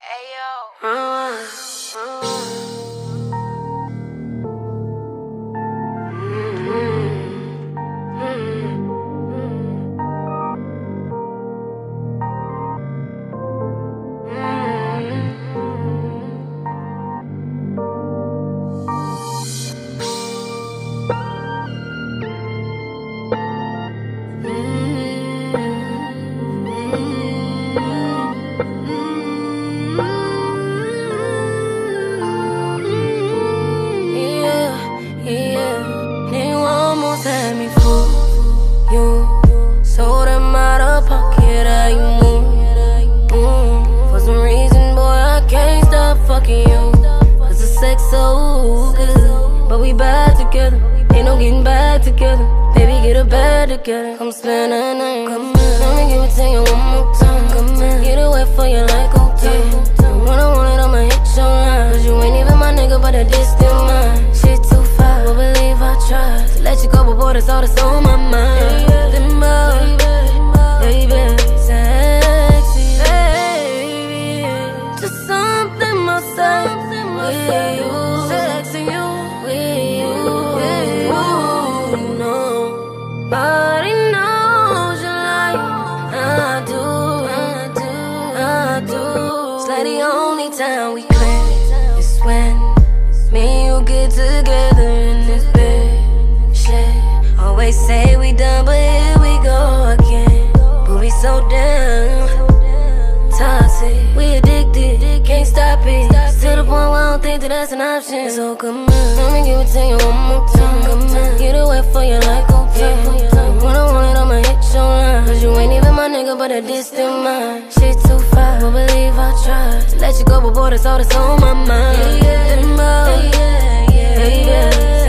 Ayo. So good, but we bad together. Ain't no getting back together. Baby, get a bed together. Come spend the night. Come in. Let me give it to you one more time. Come in. Get away for you like okay. When I want it, I'ma hit your line. Cause you ain't even my nigga, but a distant mind. Shit too far, but believe I tried to let you go, but boy, that's all that's on my mind. Baby, sexy, baby, just something more sexy with you. Nobody knows you like I do. It's like the only time we clear is when me and you get together in this bed. Shit, always say we done, but here we go again. But we so damn toxic, we addicted, can't stop it. To the point where I don't think that that's an option. So come on, let me give it to you one more time. Come on, get away for you like okay. When I want it, I'ma hit your line. Cause you ain't even my nigga, but a distant mind. Shit too far, but believe I tried to let you go, but boy, that's all that's on my mind. Baby,